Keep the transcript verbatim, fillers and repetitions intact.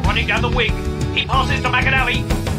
running down the wing. He passes to McAnally.